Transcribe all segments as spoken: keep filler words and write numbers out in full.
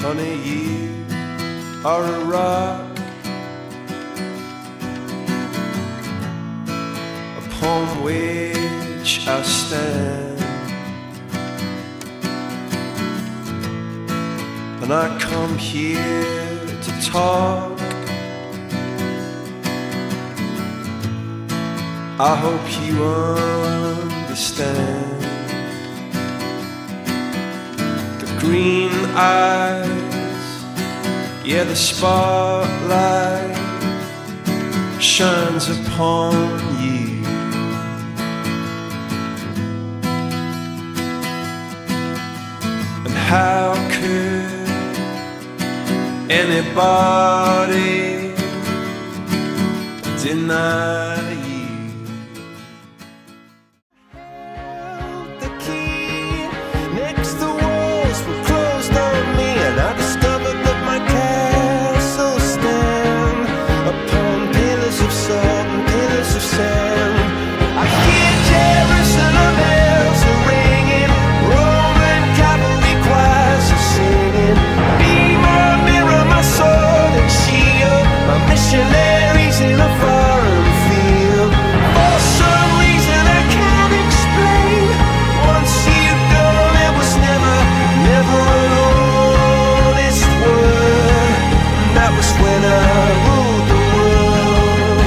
Honey, you are a rock upon which I stand, and I come here to talk. I hope you understand. The green eyes, yeah, the spotlight shines upon you. And how could anybody deny you? The key next the walls were closed on me, and I discovered that my castle stand upon pillars of salt and pillars of sand. I hear Jerusalem bells are ringing, Roman cavalry choirs are singing. Be my mirror, my sword and shield, my missionaries in a foreign field. For some reason I can't explain, once you've gone it was never, never an honest word. And that was when I ruled the world.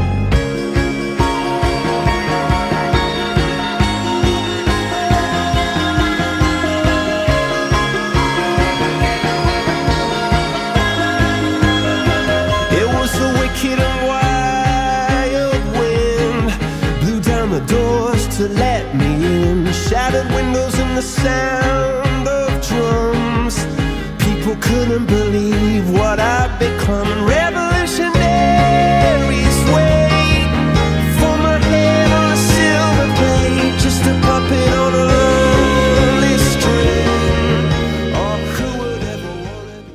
It was the wicked and wild wind blew down the doors to let me in, shattered windows and the sound of drums. People couldn't believe what I'd become, and revolutionaries wait for my head on a silver plate, just a puppet on a lonely string. Oh, who would ever want it?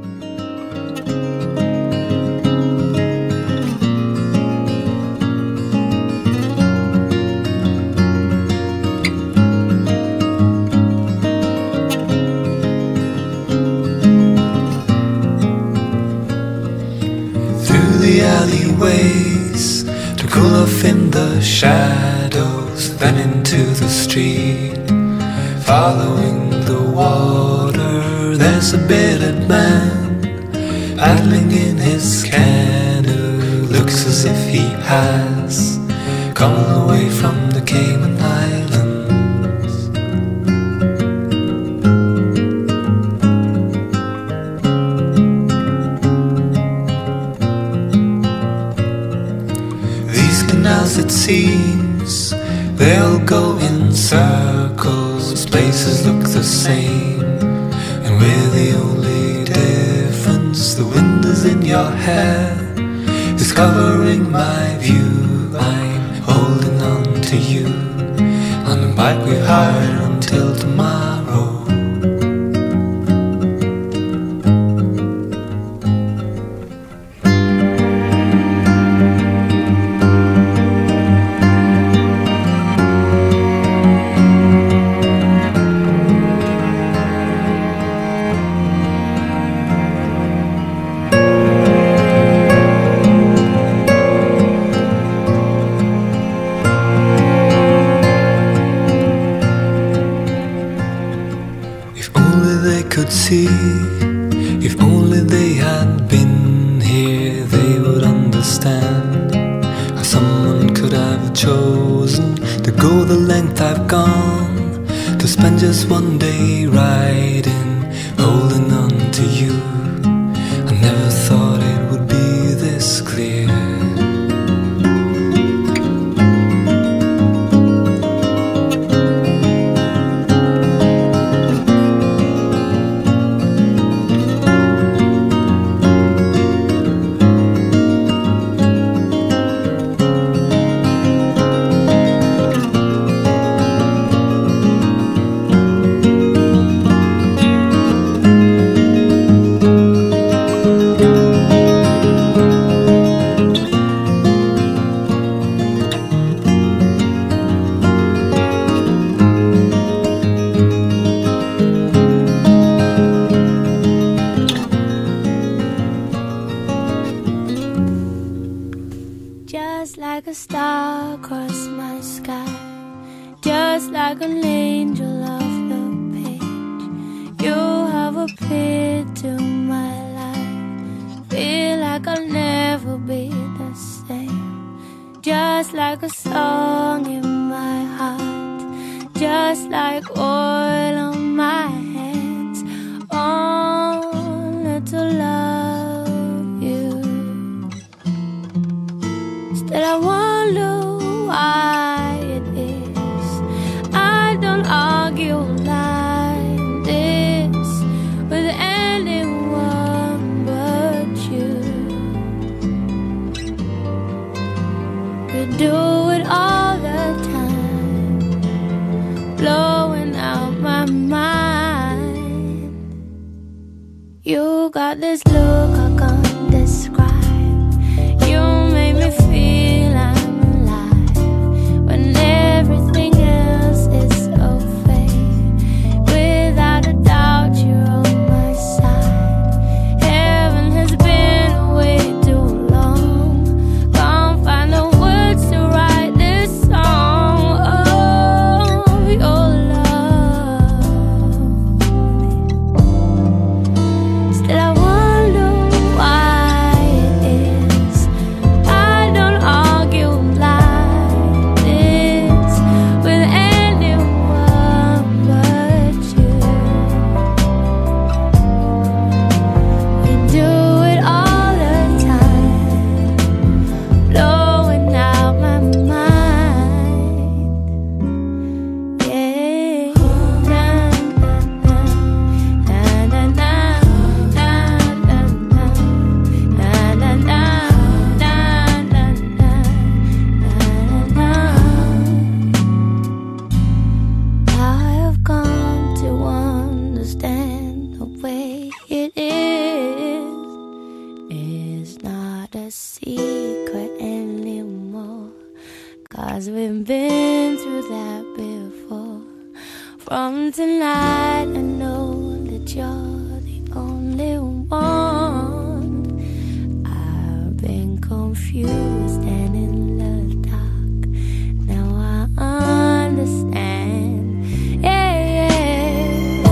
Through the alleyways to cool off in the shadows, then into the street. Following the water, there's a bearded man paddling in his canoe. Looks as if he has come all the way from the Cayman Islands. These canals, it seems, they'll go in circles. Places look the same, and we're the only difference. The wind is in your hair, it's covering my view. I'm holding on to you on the bike we've hired until tomorrow. If only they could see, if only they had been here, they would understand how someone could have chosen to go the length I've gone, to spend just one day riding, holding on to you. I never thought it would be this clear. fit to my life. Feel like I'll never be the same. Just like a song in my heart, just like oil on my hands. Only to love you. Still I wonder why it is I don't argue like this with anyone but you. We do it all the time, blowing out my mind. You got this look I can't describe. You make me feel I'm alive when everything else is so fake. Without a doubt you're on my side. Heaven has been away too long. Can't find the words to write this song of your love. Still I wonder why it is I don't argue like this with anyone but you. We do it all the time, blowing out my mind. Yeah. Na, na, na, na, na, na, na, na, na, na, na, na, na, na, na. I have come to understand the way it is. It's not a secret anymore, 'cause we've been through that before. From tonight I know that you're the only one. I've been confused and in the dark. Now I understand. Yeah, yeah.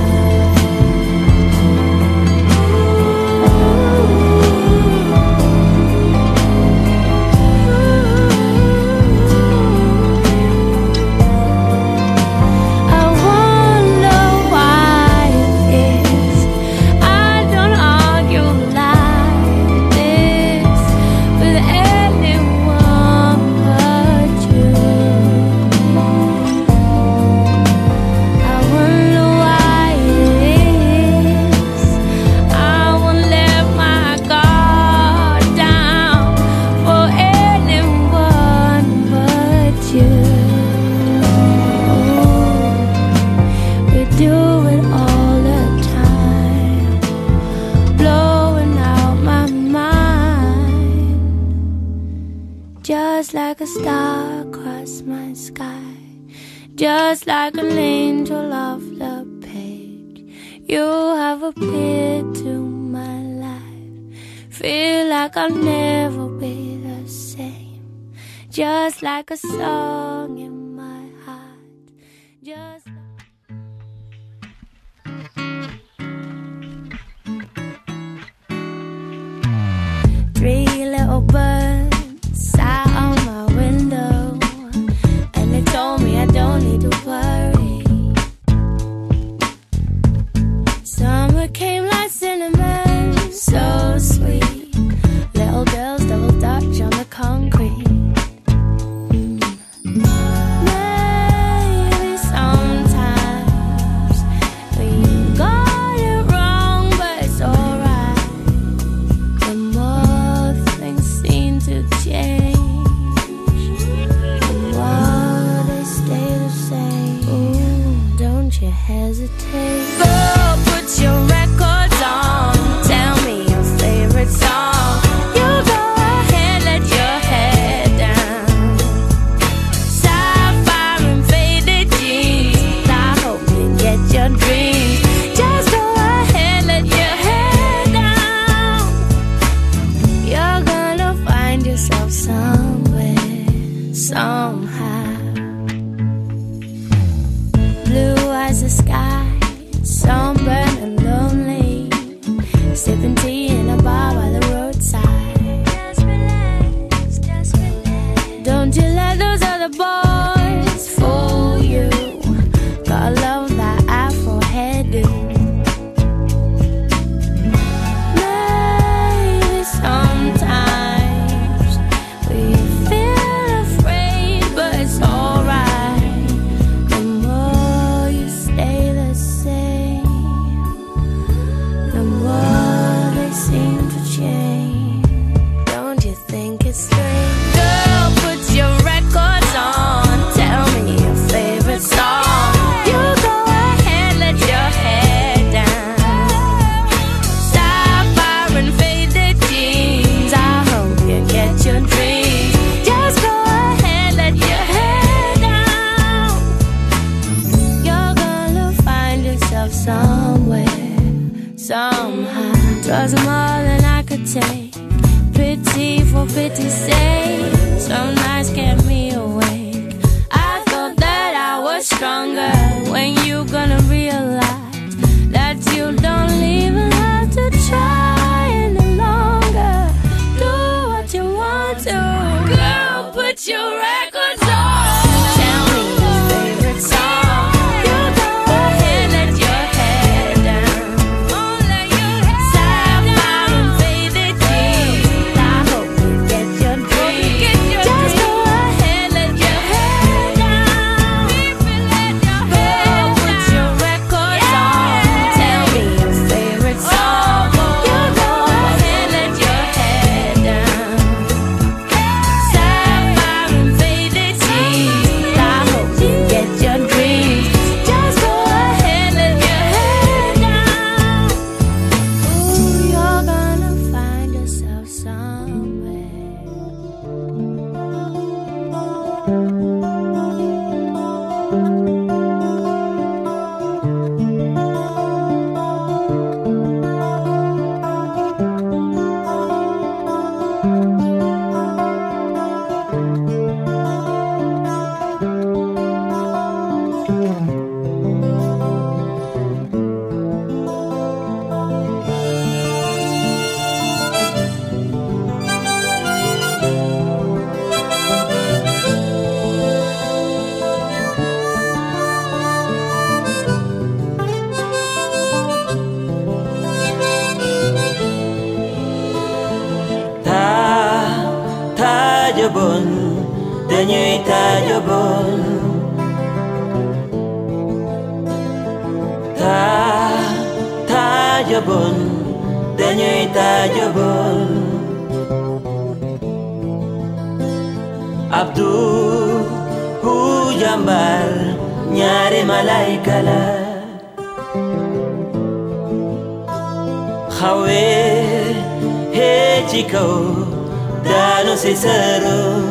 I wonder why it is I don't argue like this with anyone but you. I wonder why it is I won't let my guard down for anyone but you. We do it all the time, blowing out my mind. Just like a star across my sky, just like an angel off the page. You have appeared to my life. Feel like I'll never be the same. Just like a song in my heart. Just like three little birds sat on my window, and they told me I don't need to worry. Summer came like cinnamon, so sweet. Little girls double dutch on the concrete. Mm. Maybe sometimes we got it wrong, but it's alright. The more things seem to change, the more they stay the same. Ooh, don't you hesitate. Go put your records on. somewhere, somehow. 'Twas more than I could take. Pity for pity's sake. Some nights kept me awake. I thought that I was stronger. When you gonna realize that you don't even have to try any longer? Do what you want to. Girl, put your records on. Tell me your favorite song. You go ahead, let your head down. Oh, let your head Sapphire and faded jeans. I hope you get your dreams. Just go ahead, let your head down. Girl, put your records on. Tell me your favorite song. You go ahead, let your head down. Sapphire and faded jeans. I hope you get your dreams. Just go ahead, let your head down. Ooh, you're gonna find yourself somewhere. Tajabon, dañuy tajabon. Ta tajabon, dañuy tajabon. Abdu hu jambar, ñaari malaika la. Xawe he ci kaw daanu si sërum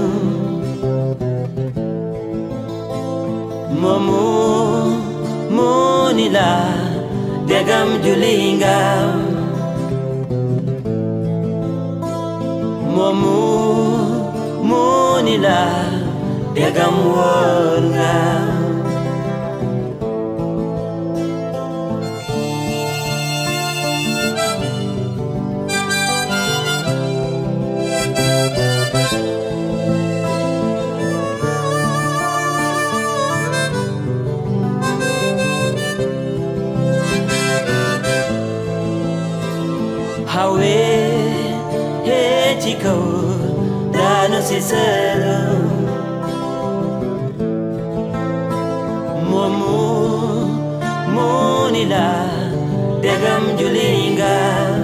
moomu moo ni la degam juli ngam moomu moo ni la degam woor ngam Hawe he ci kaw daanu si sërum moomu moo ni la degam juli ngam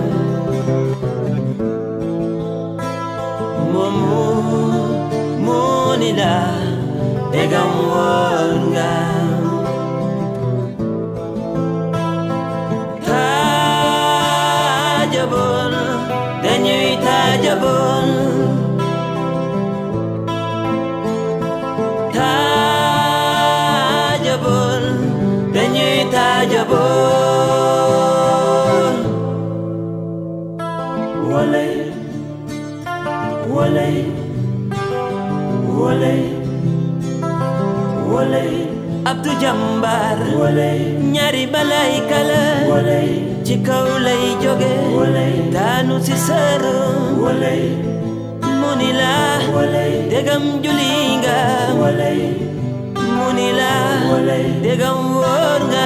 moomu moo ni la degam woor ngam Tajabon, dañuy tajabon. Tajabon, dañuy tajabon. Walay, walay, walay, walay. Abdu Jambar, walay, ñaari malaika la. Walay. Ci kaw lay jóge daanu si sërum mu ni la degam juli nga mu ni la degam wóor nga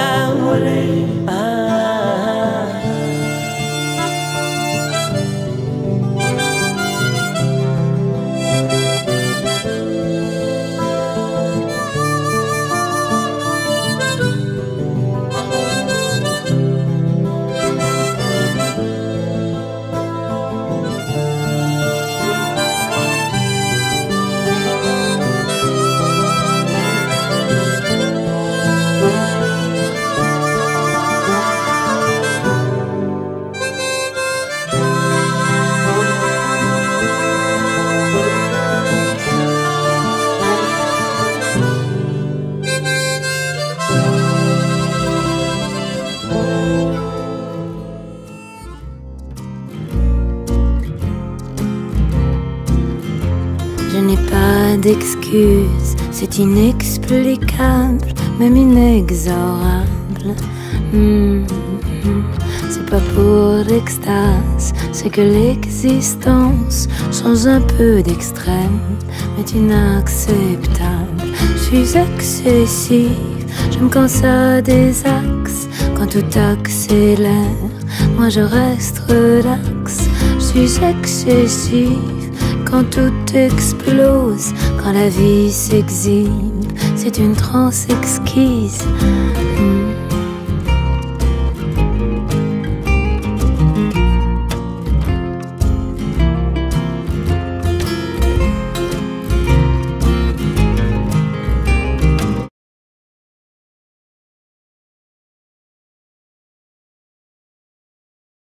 d'excuses, c'est inexplicable, même inexorable. Mmh, mmh. C'est pas pour l'extase, c'est que l'existence change un peu d'extrême, mais inacceptable. Je suis excessive, j'aime quand ça désaxe, quand tout accélère, moi je reste relax. Je suis excessive, quand tout explose, quand la vie s'exhibe, c'est une transe exquise.